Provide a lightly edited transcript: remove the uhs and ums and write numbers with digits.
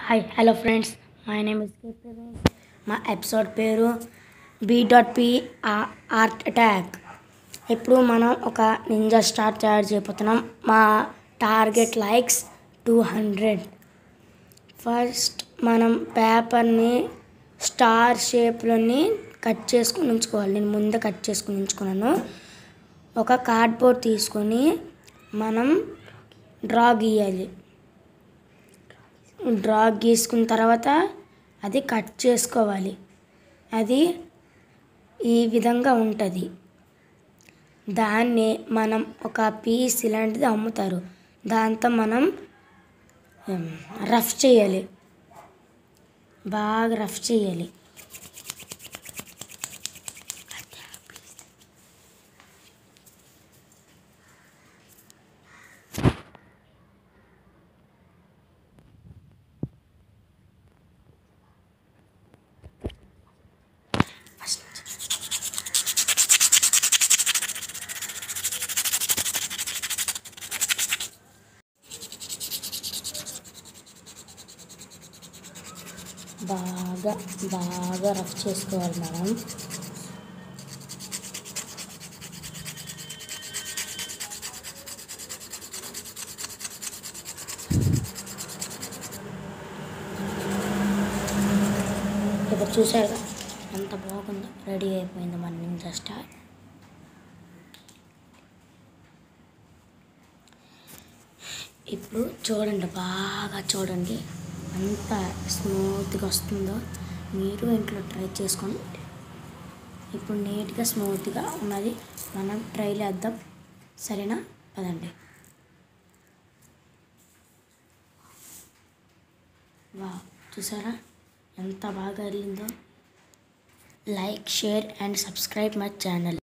Hi hello friends, my name is మా episode పేరు BP art attack. ఇప్పుడు మనం ఒక నింజా స్టార్ తయారు చేయబోతున్నాం. మా టార్గెట్ లైక్స్ 200. ఫస్ట్ మనం పేపర్ని స్టార్ షేప్లోని కట్ చేసుకుని ఉంచుకోవాలి. నేను ముందే కట్ చేసుకుని ఉంచుకున్నాను. ఒక కార్డ్బోర్డ్ తీసుకొని మనం డ్రా గీయాలి. డ్రా గీసుకున్న తర్వాత అది కట్ చేసుకోవాలి. అది ఈ విధంగా ఉంటుంది. దాన్ని మనం ఒక పీస్ ఇలాంటిది అమ్ముతారు. దాంతో మనం రఫ్ చేయాలి, బాగా రఫ్ చేయాలి. బాగా రఫ్ చేసుకోవాలి మనం. ఇప్పుడు చూసారుగా ఎంత బాగుందో, రెడీ అయిపోయింది మన నింజా స్టార్. ఇప్పుడు చూడండి, బాగా చూడండి ఎంత స్మూత్గా వస్తుందో. మీరు ఇంట్లో ట్రై చేసుకోండి. ఇప్పుడు నీట్గా స్మూత్గా ఉన్నది. మనం ట్రైల్ వేద్దాం, సరేనా? పదండి. వా, చూసారా ఎంత బాగా వెళ్ళిందో. Like, share and subscribe my channel.